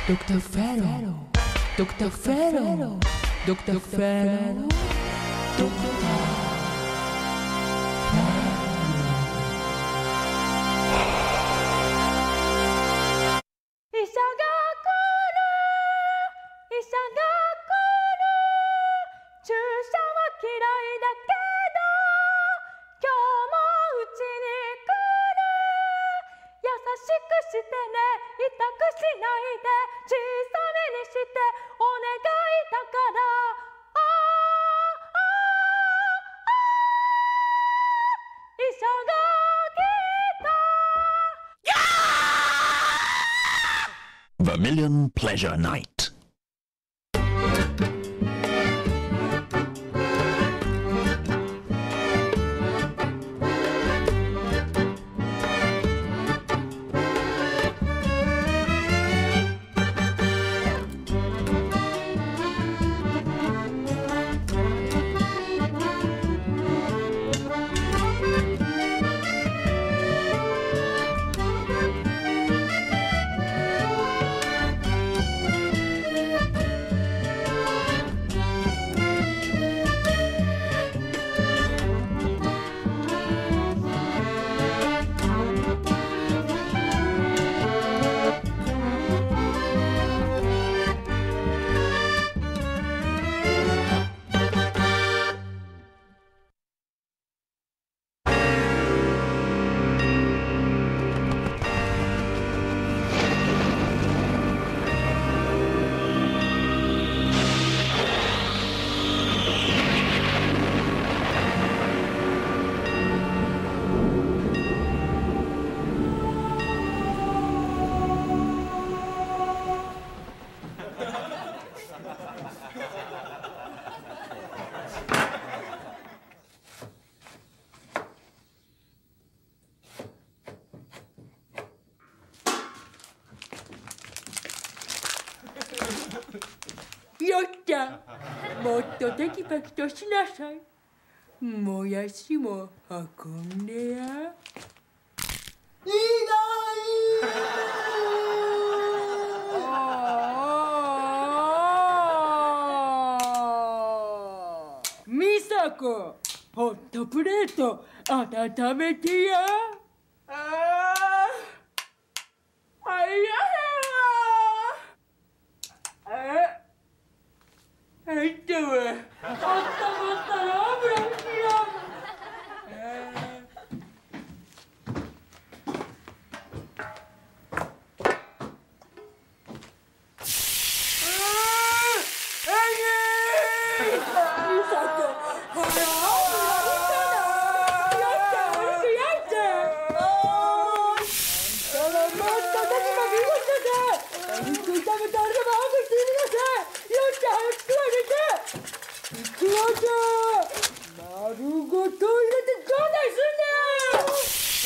Dr. Pharaoh, Dr. Pharaoh, Dr. Pharaoh, Dr. 'Vermilion Pleasure Night. よっちゃん、もっとテキパキとしなさい。もやしも運んでや。いない美佐子、ホットプレート温めてや。入らへんわ。入ったわ。あったまったら油引きや。丸ごと入れてどうだいすんだよ。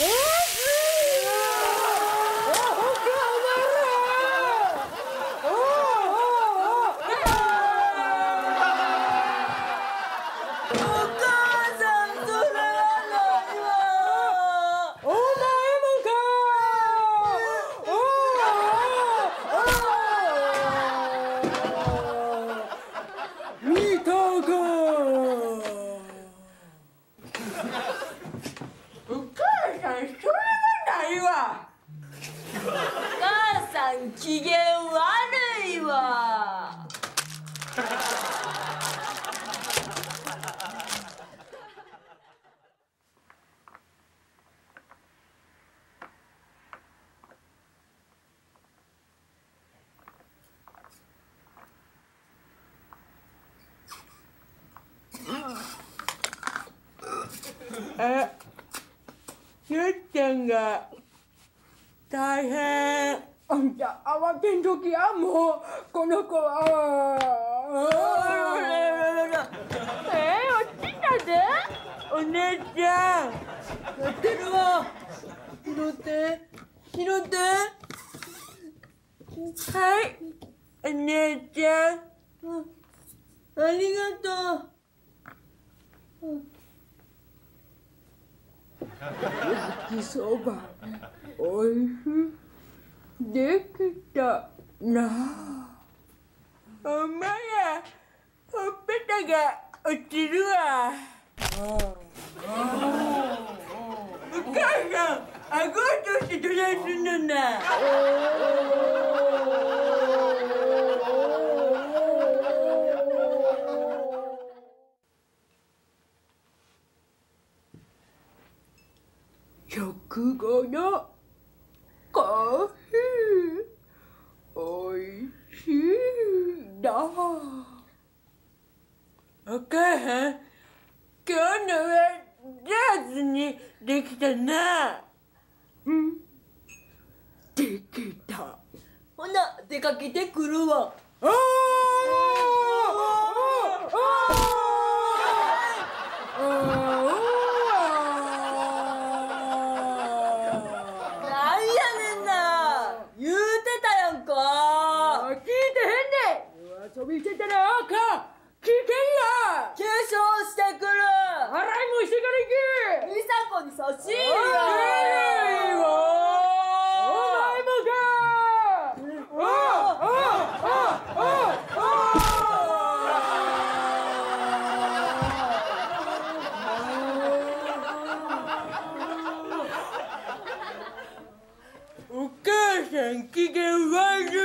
機嫌悪いわ。ゆっちゃんが大変。あんた慌てんときや。もうこの子は落ちたで。お姉ちゃんやってるわ。拾って拾って。はい、お姉ちゃん、ありがとう。焼きそばおいしい。できた。 なあ、お前らほっぺたが落ちるわ。お母さん、顎を落としてどないすんのな。食後のコーヒー、おいしいな。お母さん、今日のは上手にできたな。うん、できた。 ほな、出かけてくるわ。 ああなんやねんな。言うてたやんか。 聞いてへんねん。遊びしてたらあかん。危険や。 化粧してくる。 洗いもしてから行け。 美佐子に差し入れや。 お前もか。お母さん機嫌悪い。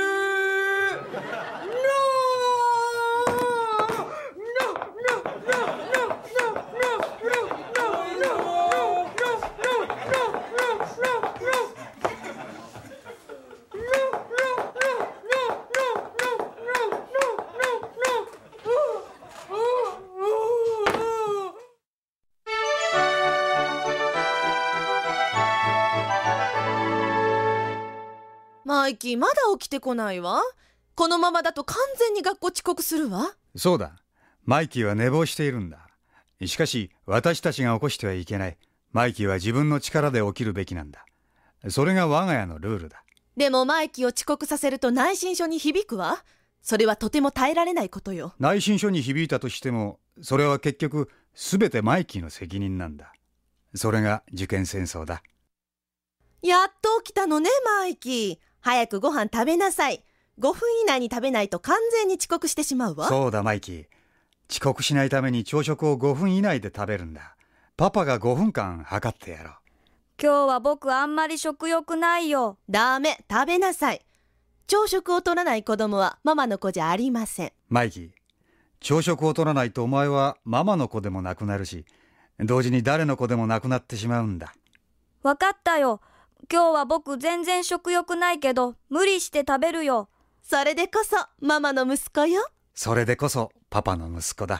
マイキーまだ起きてこないわ。このままだと完全に学校遅刻するわ。 そうだ、マイキーは寝坊しているんだ。しかし私たちが起こしてはいけない。マイキーは自分の力で起きるべきなんだ。それが我が家のルールだ。 でもマイキーを遅刻させると内申書に響くわ。それはとても耐えられないことよ。 内申書に響いたとしても、それは結局全てマイキーの責任なんだ。それが受験戦争だ。 やっと起きたのね、マイキー。早くご飯食べなさい。5分以内に食べないと完全に遅刻してしまうわ。 そうだマイキー。遅刻しないために朝食を5分以内で食べるんだ。パパが5分間測ってやろう。 今日は僕あんまり食欲ないよ。 ダメ、食べなさい。朝食を取らない子供はママの子じゃありません。 マイキー、朝食を取らないとお前はママの子でもなくなるし、同時に誰の子でもなくなってしまうんだ。 わかったよ。今日は僕全然食欲ないけど無理して食べるよ。 それでこそママの息子よ。 それでこそパパの息子だ。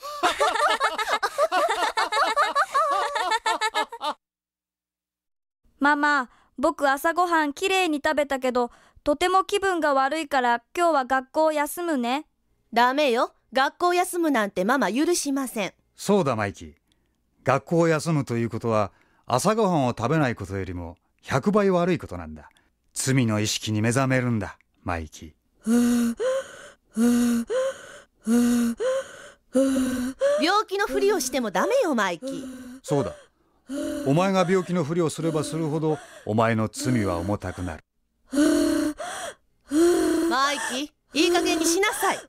ママ、僕朝ごはんきれいに食べたけどとても気分が悪いから今日は学校休むね。 ダメよ。学校休むなんてママ許しません。 そうだマイキー。学校を休むということは朝ごはんを食べないことよりも100倍悪いことなんだ。罪の意識に目覚めるんだマイキー。 病気のふりをしてもダメよマイキー。 そうだ。お前が病気のふりをすればするほどお前の罪は重たくなる。 マイキー、いい加減にしなさい。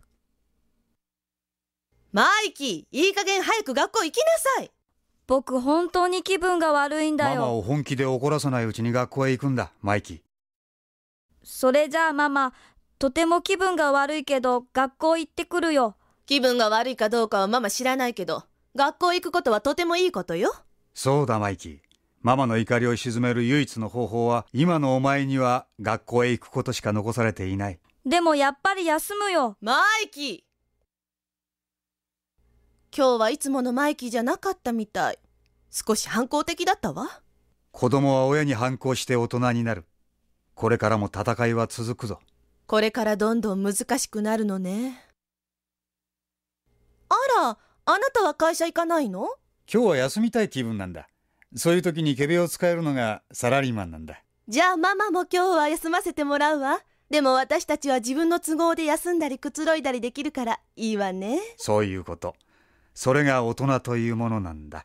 マイキー、いい加減早く学校行きなさい。 僕本当に気分が悪いんだよ。 ママを本気で怒らさないうちに学校へ行くんだマイキー。 それじゃあママ、とても気分が悪いけど学校行ってくるよ。 気分が悪いかどうかはママ知らないけど、学校行くことはとてもいいことよ。 そうだマイキー。ママの怒りを鎮める唯一の方法は、今のお前には学校へ行くことしか残されていない。 でもやっぱり休むよ。 マイキー、今日はいつものマイキーじゃなかったみたい。少し反抗的だったわ。 子供は親に反抗して大人になる。これからも戦いは続くぞ。 これからどんどん難しくなるのね。あら、あなたは会社行かないの？ 今日は休みたい気分なんだ。そういう時にケベを使えるのがサラリーマンなんだ。 じゃあママも今日は休ませてもらうわ。でも私たちは自分の都合で休んだりくつろいだりできるからいいわね。 そういうこと。それが大人というものなんだ。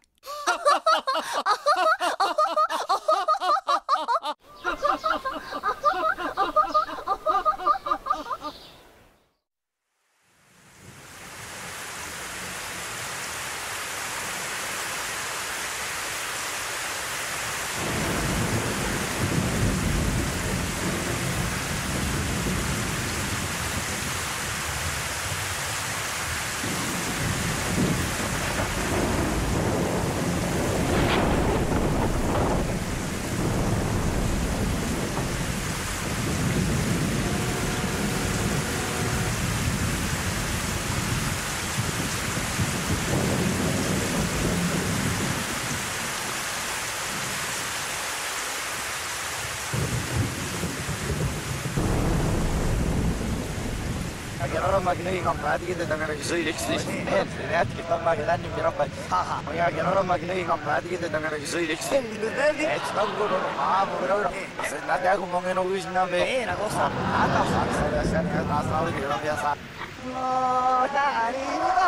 Akhirnya rumah gini ngompat kita dengan isu elektris. Lihat kita makan di berapa. Akhirnya rumah gini ngompat kita dengan isu elektris. Sekarang gue udah bro. Nanti aku mau ngenulis nabe. Aku atas saya asal gitu biasa. Oh, dari itu.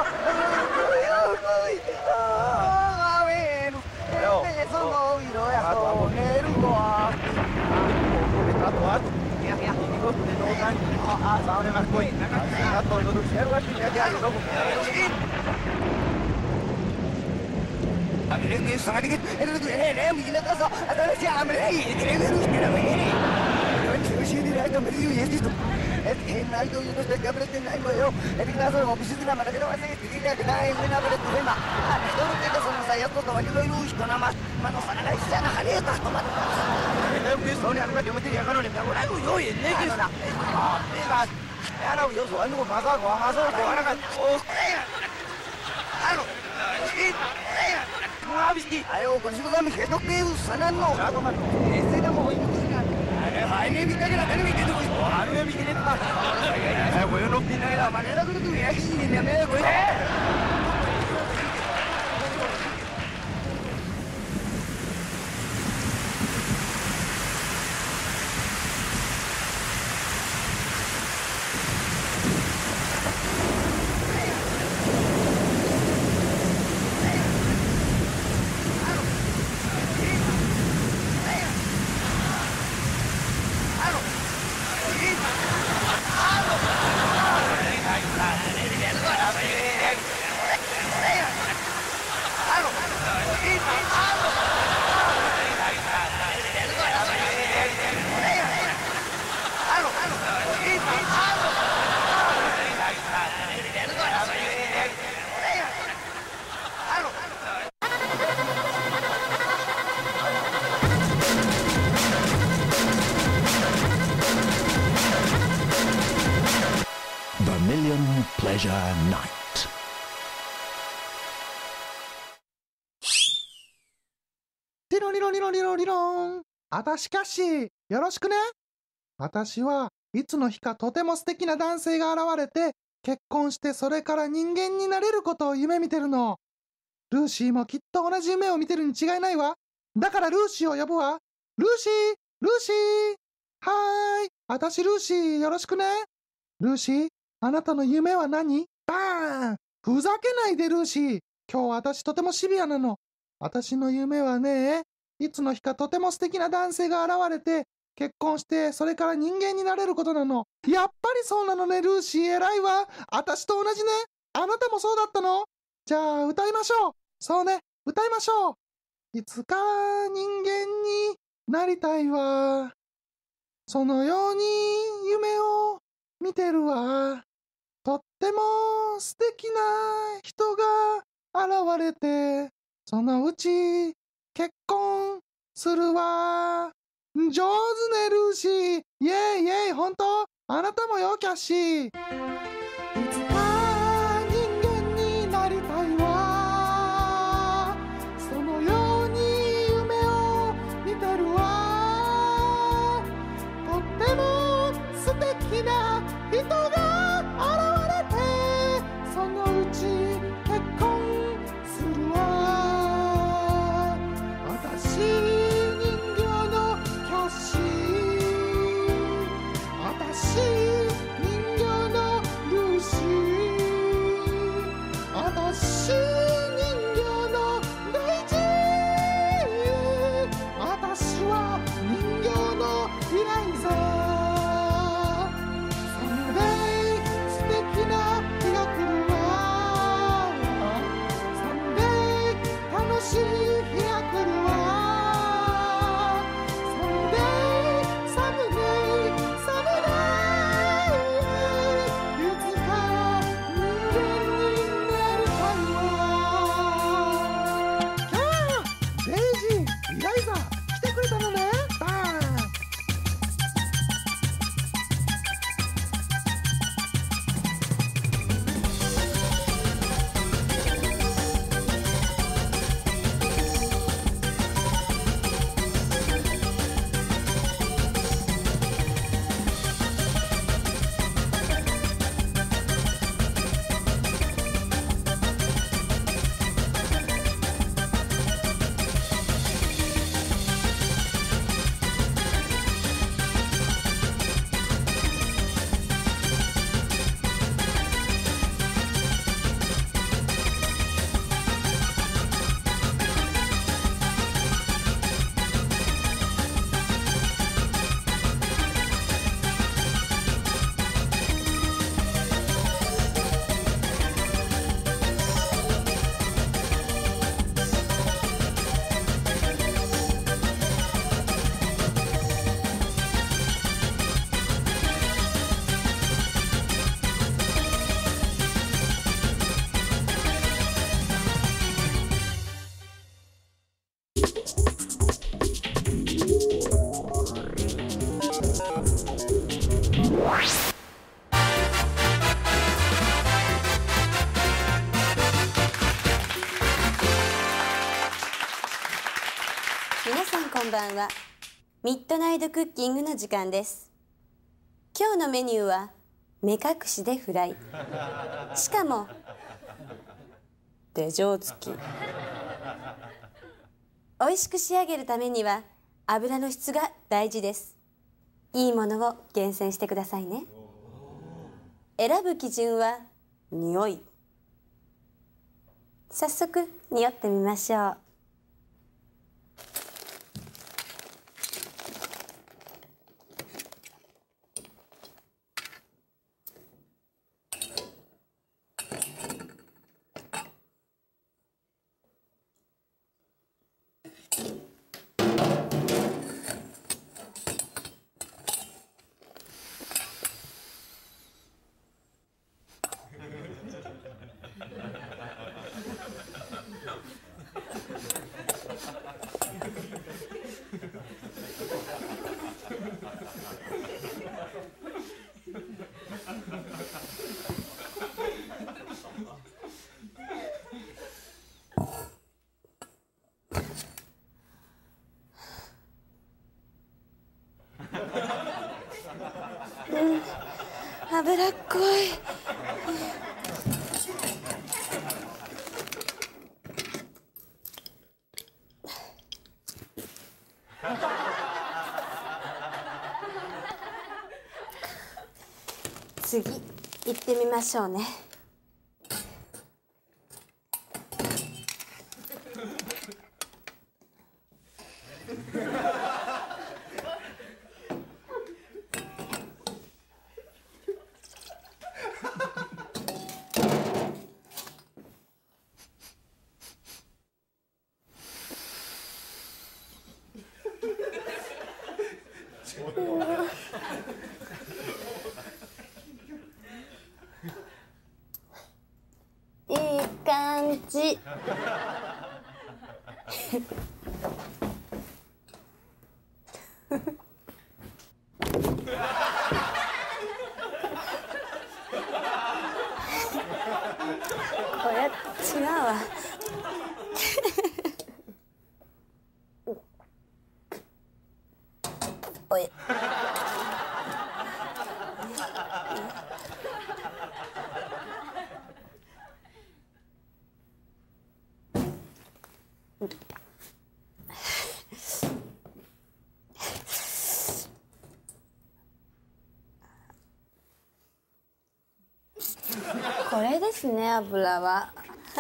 Yo, eso no ya todo negro. Ya, ini kok no kan. Saune mas koi. Atau itu serba sih ya dia itu. Ini sangat dikit. Ini begini kan so. Ada si Amri. Ini kira begini. Ini sih dia itu beri ya itu. Nah itu sudah gambarnya naik boyo. Jadi kelas office itu nama kita masih tidak naik mana pada tuh mah. Itu kita sama saya tuh kawan itu itu karena mas mana sana guys sana hari itu teman. Itu bisa nih aku cuma tidak kalau dia aku yo ini kita. Mas, ya lo yo soal itu masa gua kan. Oh. Halo. Mau habis di. Ayo kondisi kami kedok nih sana no. Este dah mau itu. Ini bikin kita ini bikin itu. Harusnya bikin itu. Gue udah pindah lah. Mana aku tuh ya sini nih gue. Vermilion Pleasure Night. リロリロリロリロリロン。あたしキャッシー、よろしくね。私はいつの日かとても素敵な男性が現れて、結婚してそれから人間になれることを夢見てるの。ルーシーもきっと同じ夢を見てるに違いないわ。だからルーシーを呼ぶわ。ルーシー、ルーシー。はーい。あたしルーシー、よろしくね。ルーシー、あなたの夢は何？バーン！ふざけないでルーシー。今日私とてもシビアなの。私の夢はね、いつの日かとても素敵な男性が現れて、結婚してそれから人間になれることなの。やっぱりそうなのね、ルーシー。偉いわ。私と同じね。あなたもそうだったの？じゃあ歌いましょう。そうね、歌いましょう。いつか人間になりたいわ。そのように夢を見てるわ。とっても素敵な人が現れて、そのうち結婚するわ。上手ね、ルーシー。イェイイェイ、ほんと？あなたもよ、キャッシー。いつか人間になりたいわ。そのように夢を見てるわ。とっても素敵な人が現れて、そのうち結婚するわ。私人形のキャッシー。私人形のルーシー。 晩はミッドナイトクッキングの時間です。今日のメニューは目隠しでフライ、しかも手錠付き。美味しく仕上げるためには油の質が大事です。いいものを厳選してくださいね。選ぶ基準は匂い。早速匂ってみましょう。脂っこい。次行ってみましょうね。いい感じ。これ違うわ。おい。これですね、油は。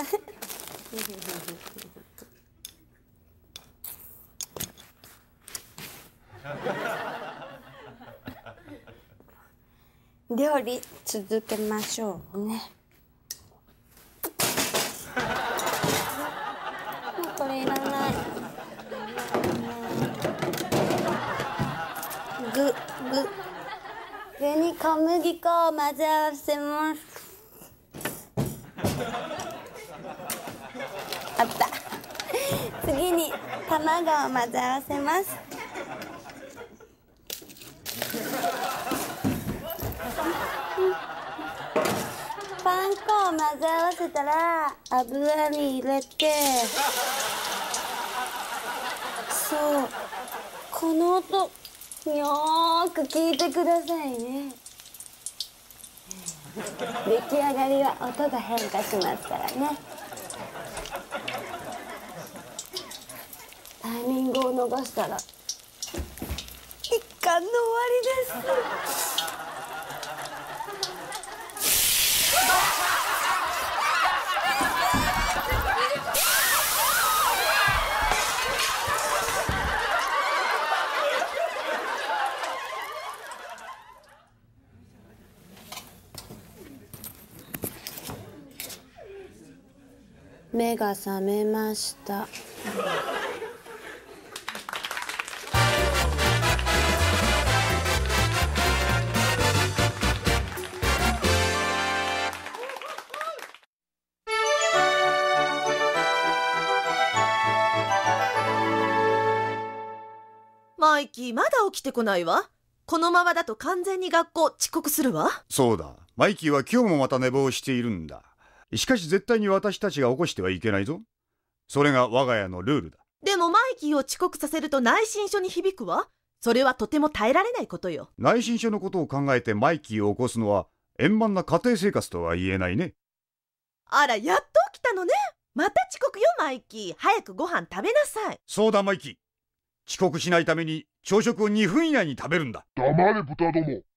料理続けましょうね。もうこれいらない。具に小麦粉を混ぜ合わせます。あった。次に卵を混ぜ合わせます。パン粉を混ぜ合わせたら油に入れて、そう、この音よーく聞いてくださいね。出来上がりは音が変化しますからね。タイミングを逃したら一巻の終わりです。目が覚めました。 マイキーまだ起きてこないわ。このままだと完全に学校遅刻するわ。 そうだ、マイキーは今日もまた寝坊しているんだ。しかし絶対に私たちが起こしてはいけないぞ。それが我が家のルールだ。 でもマイキーを遅刻させると内申書に響くわ。それはとても耐えられないことよ。 内申書のことを考えてマイキーを起こすのは円満な家庭生活とは言えないね。 あら、やっと起きたのね。また遅刻よマイキー。早くご飯食べなさい。 そうだマイキー、遅刻しないために朝食を2分以内に食べるんだ。 黙れ豚ども。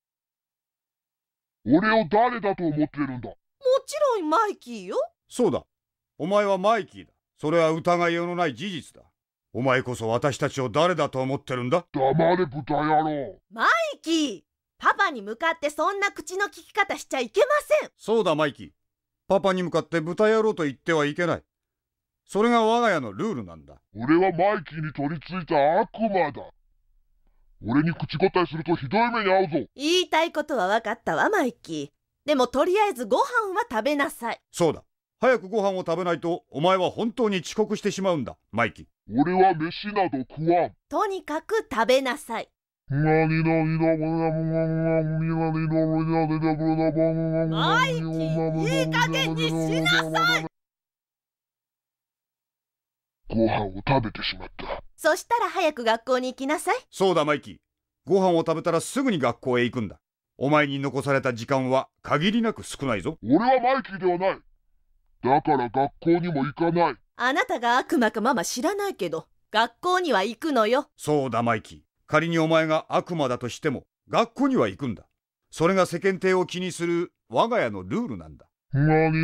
俺を誰だと思ってるんだ。 もちろんマイキーよ。 そうだ、お前はマイキーだ。それは疑いようのない事実だ。お前こそ私たちを誰だと思ってるんだ。 黙れ豚野郎。 マイキー、パパに向かってそんな口の利き方しちゃいけません。 そうだマイキー、パパに向かって豚野郎と言ってはいけない。それが我が家のルールなんだ。 俺はマイキーに取り付いた悪魔だ。俺に口答えするとひどい目に遭うぞ。 言いたいことは分かったわマイキー。でもとりあえずご飯は食べなさい。 そうだ、早くご飯を食べないとお前は本当に遅刻してしまうんだマイキー。 俺は飯など食わん。 とにかく食べなさい。 マイキー、 いい加減にしなさい。 ご飯を食べてしまった。 そしたら早く学校に行きなさい。 そうだマイキー、ご飯を食べたらすぐに学校へ行くんだ。お前に残された時間は限りなく少ないぞ。 俺はマイキーではない。だから学校にも行かない。 あなたが悪魔かママ知らないけど、学校には行くのよ。 そうだマイキー、仮にお前が悪魔だとしても学校には行くんだ。それが世間体を気にする我が家のルールなんだ。 今度はも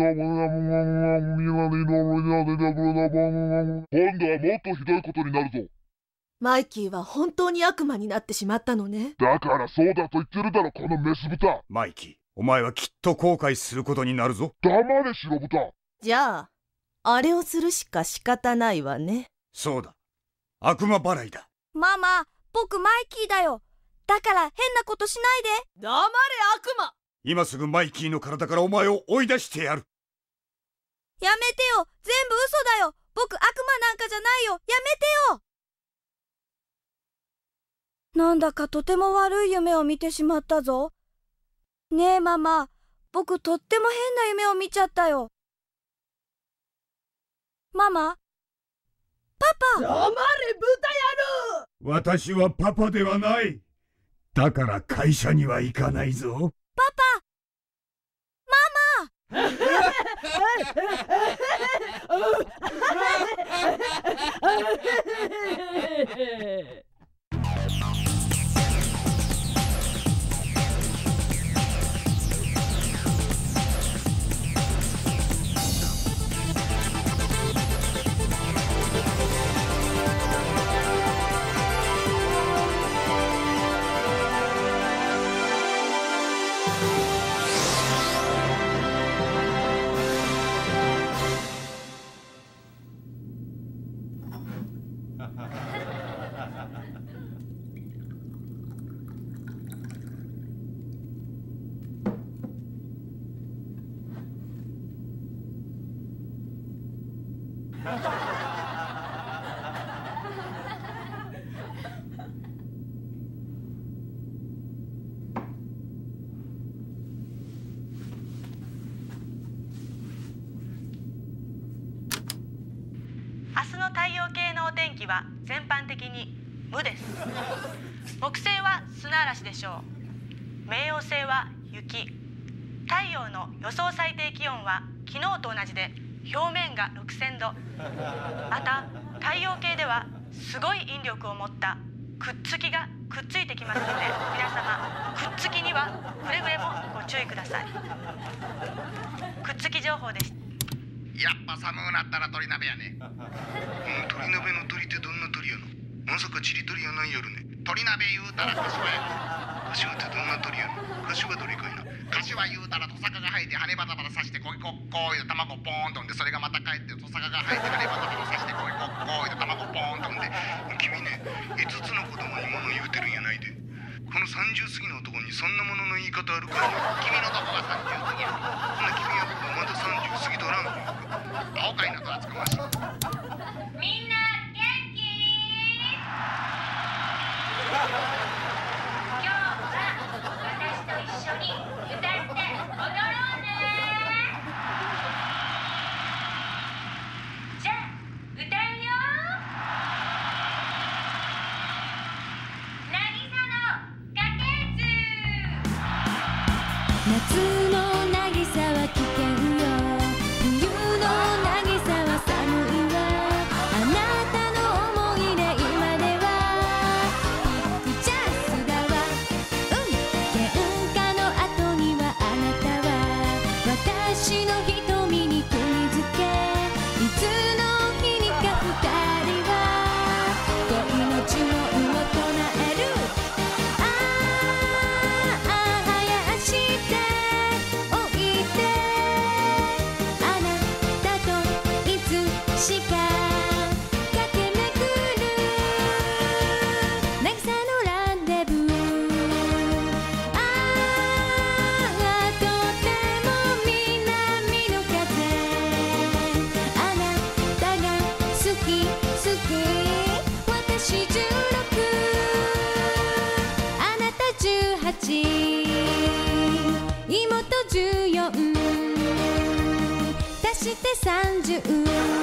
っとひどいことになるぞ。 マイキーは本当に悪魔になってしまったのね。 だからそうだと言ってるだろこのメス豚。 マイキー、お前はきっと後悔することになるぞ。 黙れ白豚。 じゃああれをするしか仕方ないわね。 そうだ、悪魔払いだ。 ママ、僕マイキーだよ。だから変なことしないで。 黙れ悪魔。 今すぐマイキーの体からお前を追い出してやる。 やめてよ、全部嘘だよ。僕悪魔なんかじゃないよ。やめてよ。なんだかとても悪い夢を見てしまったぞ。ねえママ、僕とっても変な夢を見ちゃったよ。ママ、パパ。 黙れ豚野郎。 私はパパではない。だから会社には行かないぞ。 パパ、ママ。 明日の太陽系のお天気は全般的に無です。木星は砂嵐でしょう。冥王星は雪。太陽の予想最低気温は昨日と同じで表面が6000度。また太陽系ではすごい引力を持ったくっつきがくっついてきますので、皆様くっつきにはくれぐれもご注意ください。くっつき情報です。 やっぱ寒くなったら鳥鍋やね。鳥鍋の鳥ってどんな鳥やの？まさかチリ鳥やないやろね。鳥鍋言うたら柏やね。柏ってどんな鳥やの？柏鳥かいな。柏言うたらトサカが生えて羽バタバタさしてコイコッコーいと卵ポーンとんで、それがまた帰ってトサカが生えて羽バタバタさしてコイコッコーいと卵ポーンとんで。君ね、5つの子供に物言うてるんやないで。この30過ぎの男にそんなものの言い方あるかいな。君のとこが30過ぎや。ほんな君はまだ30過ぎとらんのよ。青かいなと厚くましい。 みんな元気？今日は私と一緒に歌って踊ろうね。じゃあ歌うよ。 夏の渚は危険よ、冬の渚は寒いわ。あなたの思い出今ではピックチャンスだわ。喧嘩の後にはあなたは私の瞳に釘付け。いつの日にか二人は恋の呪文を唱える。妹14足して30。イエーイ。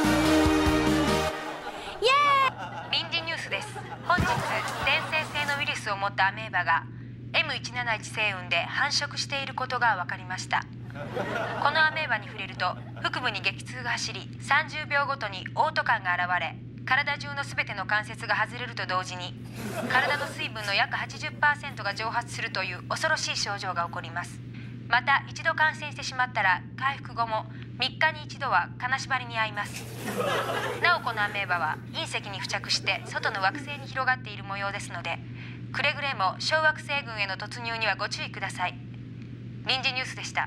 臨時ニュースです。本日伝染性のウイルスを持ったアメーバが M171 星雲で繁殖していることが分かりました。このアメーバに触れると腹部に激痛が走り、30秒ごとに嘔吐感が現れ、体中のすべての関節が外れると同時に体の水分の約 80% が蒸発するという恐ろしい症状が起こります。また一度感染してしまったら回復後も3日に一度は金縛りに遭います。なおこのアメーバは隕石に付着して外の惑星に広がっている模様ですので、くれぐれも小惑星群への突入にはご注意ください。臨時ニュースでした。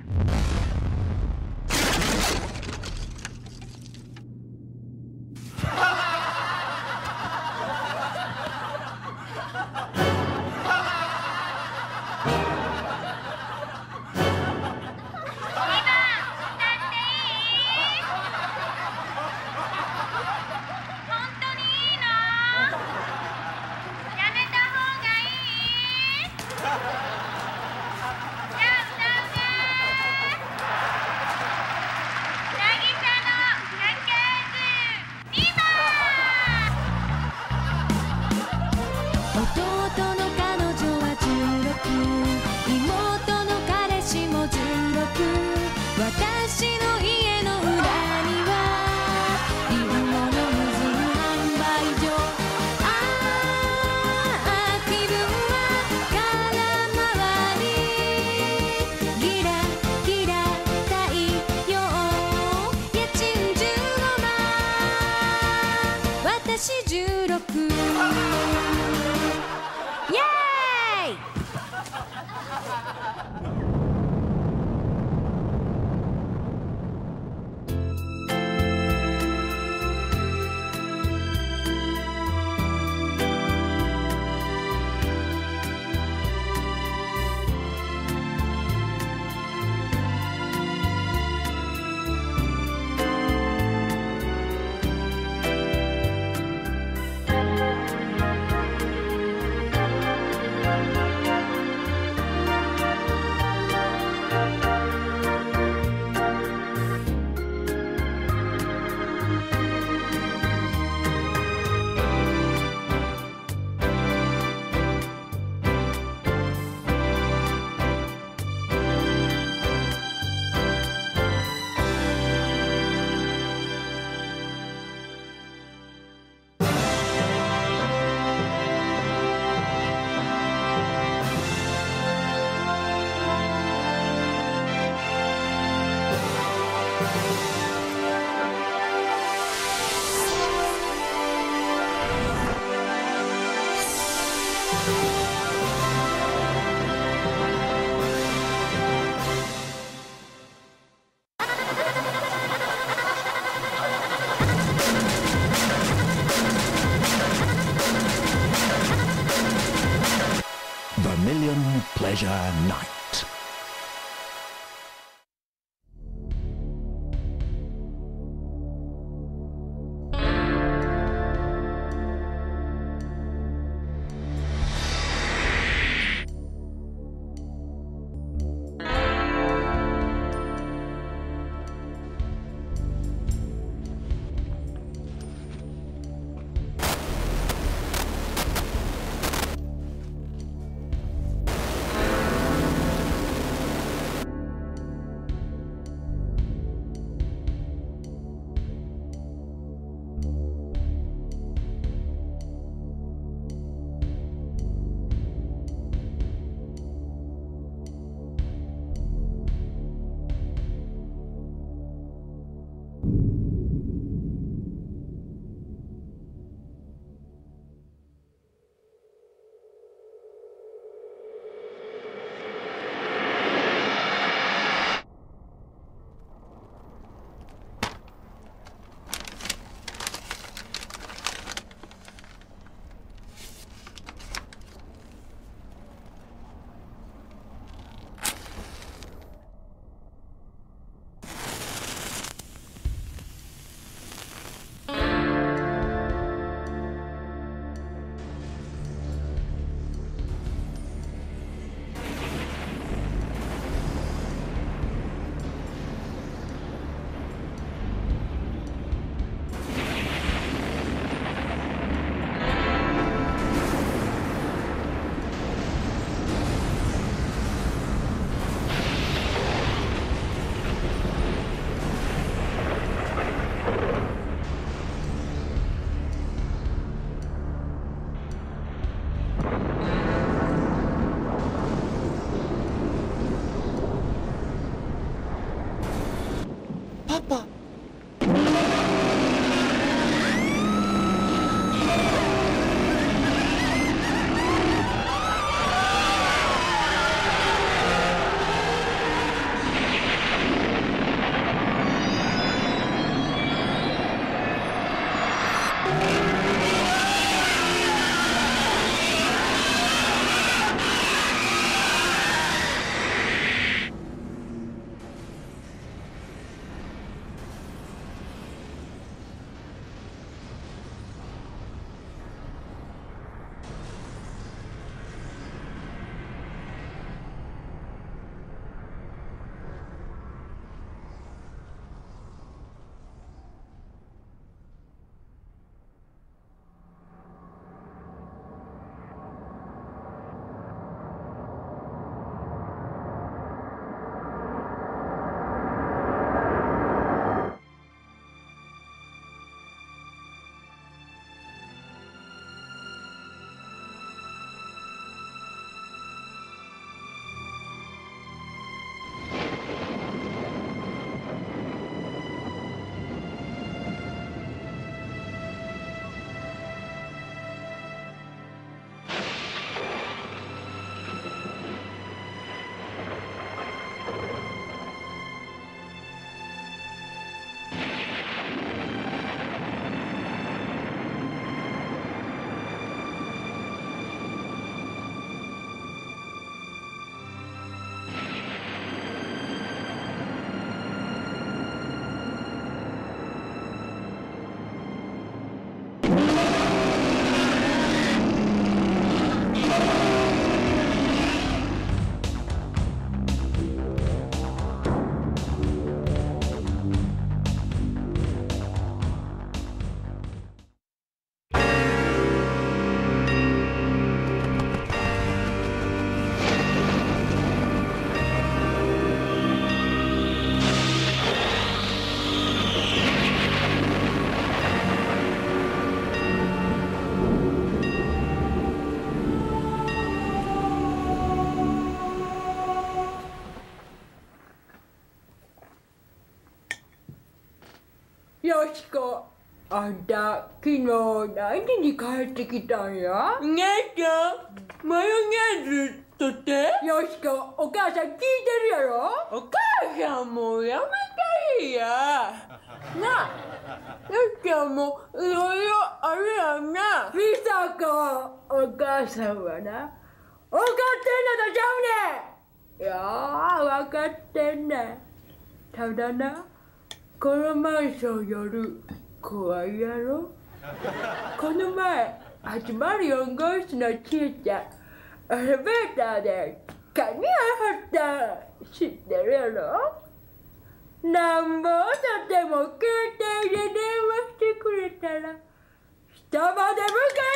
パパ。 よしこ、あんた昨日何時に帰ってきたんや？ 姉ちゃん、マヨネーズ取って。 よしこ、お母さん聞いてるやろ？ お母さんもうやめたいや。なあ、よっちゃんもいろいろあるやんな。 美佐子、お母さんはな、分かってんのとちゃうねん。いやー、分かってんねん。ただな、このマンション夜怖いやろ。この前804号室のちえちゃんエレベーターで地下にあはった知ってるやろ。なんぼとっても携帯で電話してくれたら下まで迎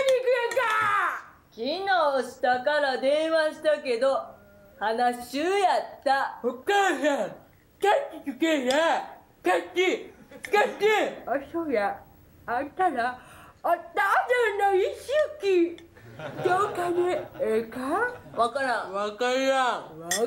えに行くやんか。 昨日下から電話したけど話しゅうやった。 お母さん、キャッチつけや。キャッチ。 あ、そうや。あんたら、ただの一周期。どうかね、ええか？ わからん。 わからん。 わからんってなんや！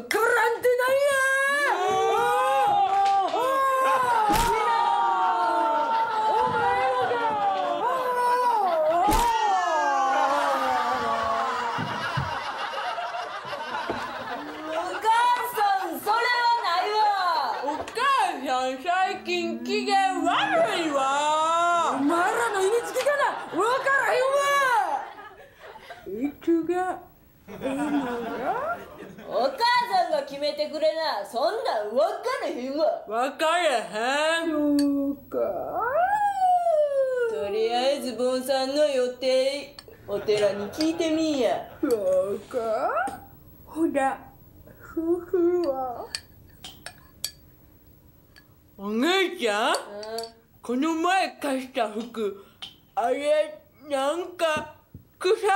最近機嫌悪いわ。 お前らの言いつけがな、分からへんわ。いつがええのや？ お母さんが決めてくれな。そんなん分からへんわ。 分かれへん。 そうか。 とりあえずボンさんの予定お寺に聞いてみんや。 そうか。ほら、そうするわ。 お姉ちゃん、この前貸した服、あれ、なんか、臭っ。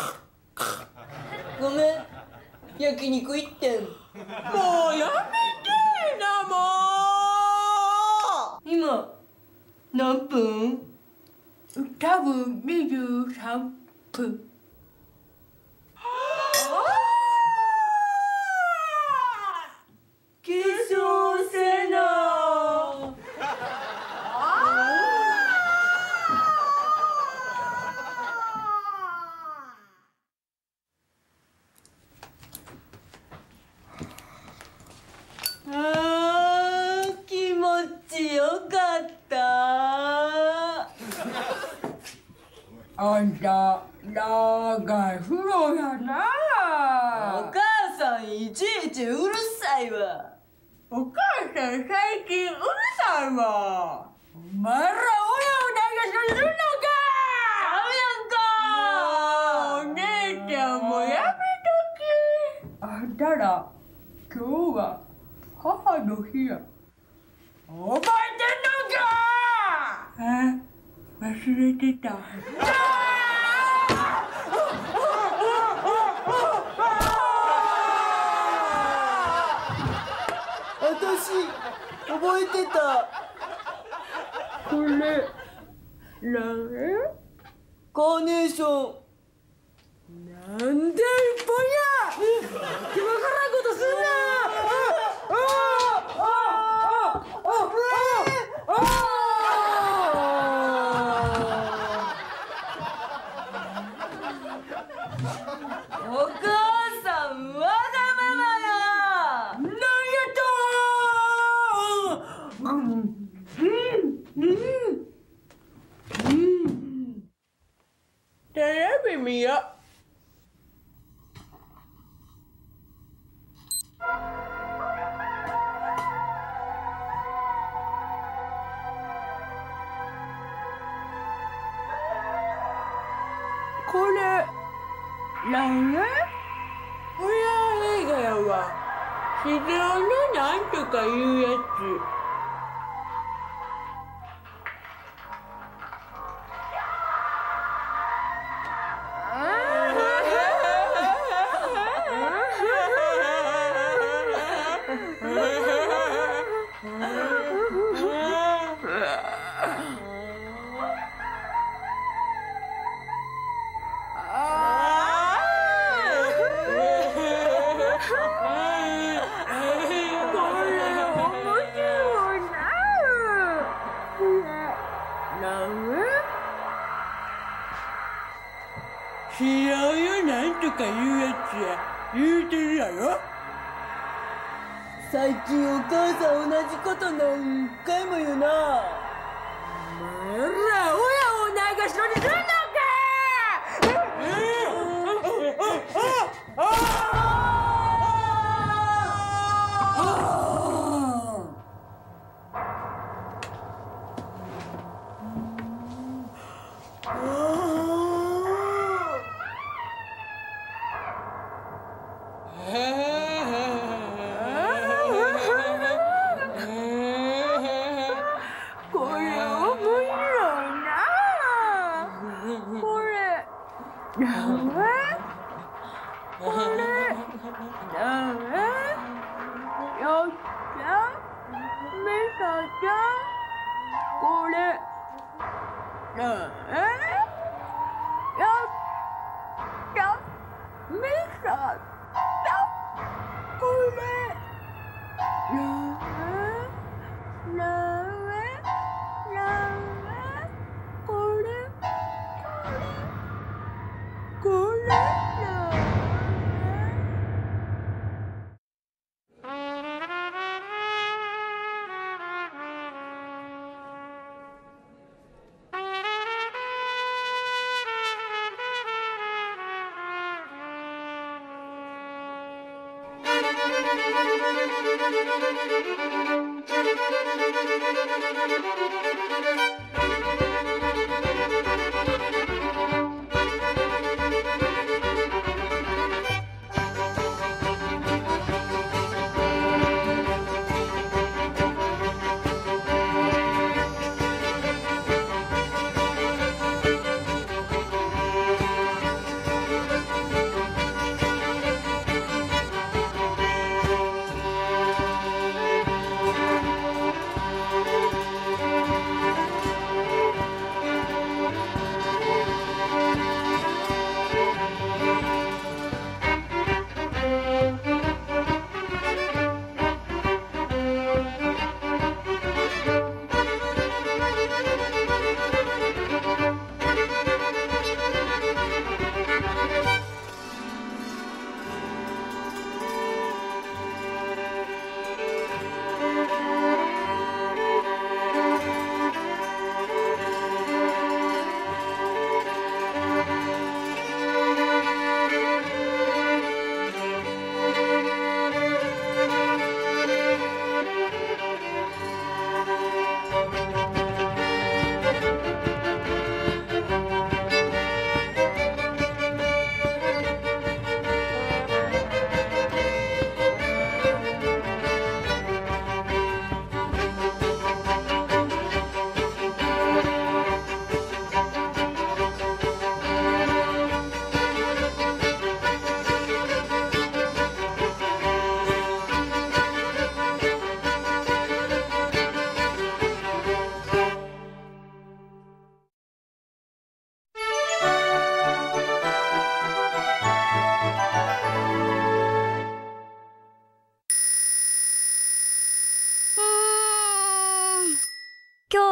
ごめん、焼肉行ってん。 もうやめてな、もう。 今、何分？ 多分23分。 化粧せな。 長い風呂やな。 お母さんいちいちうるさいわ。 お母さん最近うるさいわ。お前ら親をないがしろにするのか。もうお姉ちゃんもやめとき。あんたら今日は母の日や。覚えてんのか。忘れてた。 私覚えてた。 これ何？ カーネーション。 なんで一本や。気わからんことすんな。 お母さんわがままや。 なんやと。テレビ見よ。これ何や？ホラー映画やわ。地上のなんとかいうやつ。違うよ、なんとかいうやつや。言うてるやろ。 最近お母さん同じこと何回も言うな。 お前ら親をないがしろにするのか。これ面白いな。これ何？これ何？よっちゃん、みさちゃん、これ何？よっちゃん、みさちゃん、これ何？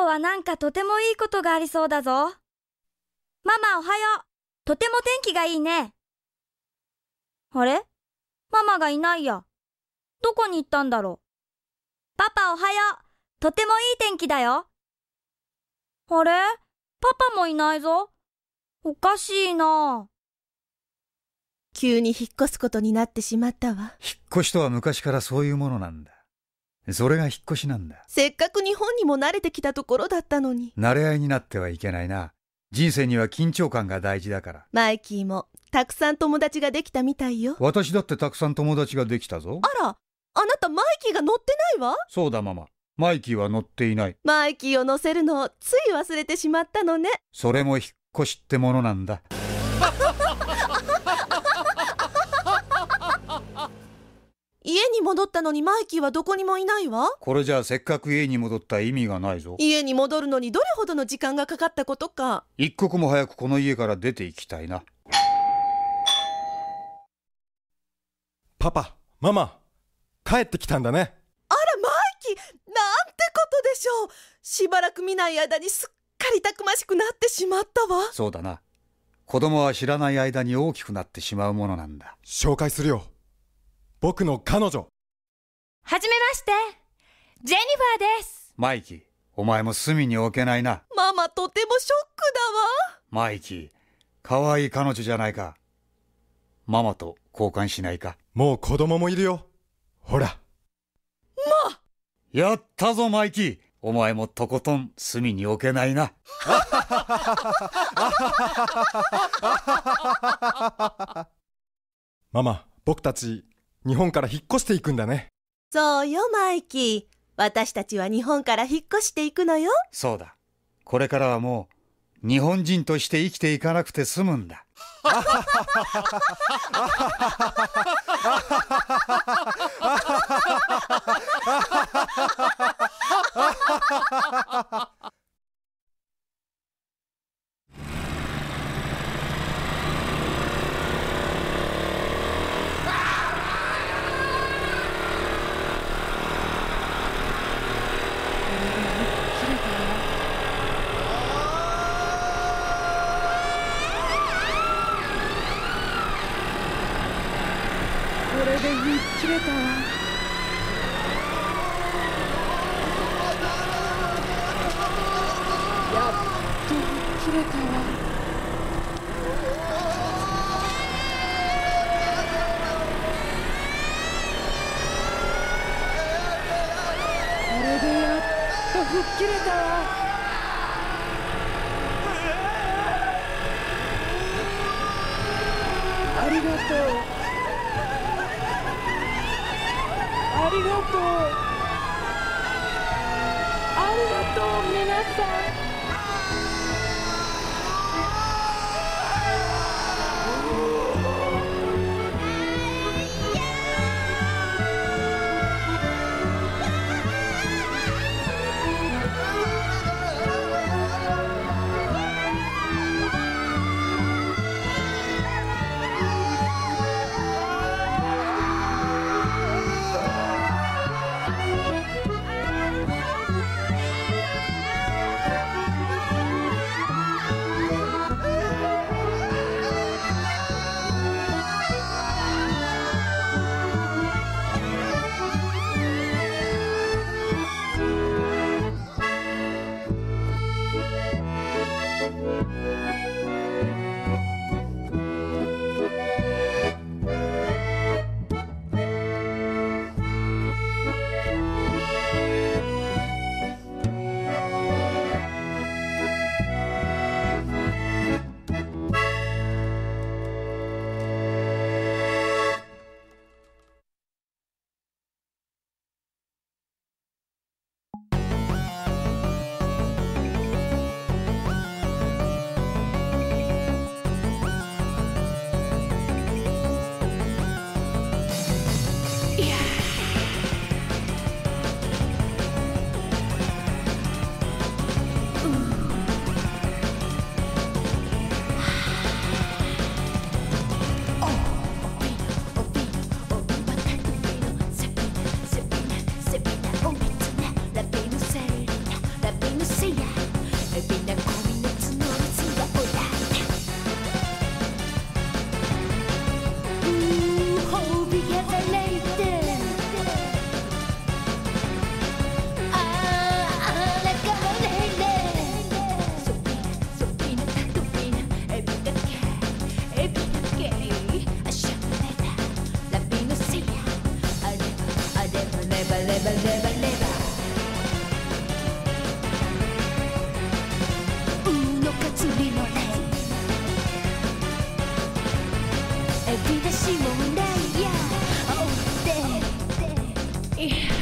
はなんかとてもいいことがありそうだぞ。ママおはよう。とても天気がいいね。あれ？ママがいないや。どこに行ったんだろう。パパおはよう。とてもいい天気だよ。あれ？パパもいないぞ。おかしいな。 急に引っ越すことになってしまったわ。 引っ越しとは昔からそういうものなんだ。それが引っ越しなんだ。 せっかく日本にも慣れてきたところだったのに。 慣れ合いになってはいけないな。人生には緊張感が大事だから。 マイキーもたくさん友達ができたみたいよ。 私だってたくさん友達ができたぞ。 あら、あなたマイキーが乗ってないわ。 そうだママ。マイキーは乗っていない。 マイキーを乗せるのをつい忘れてしまったのね。 それも引っ越しってものなんだ。 家に戻ったのにマイキーはどこにもいないわ。 これじゃあせっかく家に戻った意味がないぞ。 家に戻るのにどれほどの時間がかかったことか。 一刻も早くこの家から出て行きたいな。 パパ、ママ、帰ってきたんだね。 あらマイキー、なんてことでしょう。しばらく見ない間にすっかりたくましくなってしまったわ。 そうだな。子供は知らない間に大きくなってしまうものなんだ。 紹介するよ。僕の彼女。 はじめまして、ジェニファーです。 マイキー、お前も隅に置けないな。 ママとてもショックだわ。 マイキー、かわいい彼女じゃないか。ママと交換しないか。 もう子供もいるよ。ほら。 やったぞマイキー。お前もとことん隅に置けないな。 ママ、僕たち日本から引っ越していくんだね。 そうよマイキー。私たちは日本から引っ越していくのよ。 そうだ。これからはもう日本人として生きていかなくて済むんだ。 これで吹っ切れたわ。やっと吹っ切れたわ。これでやっと吹っ切れたわ。ありがとう。ありがとう。ありがとう皆さん。 バレバレバのかつりのレイエビ出し問題やおって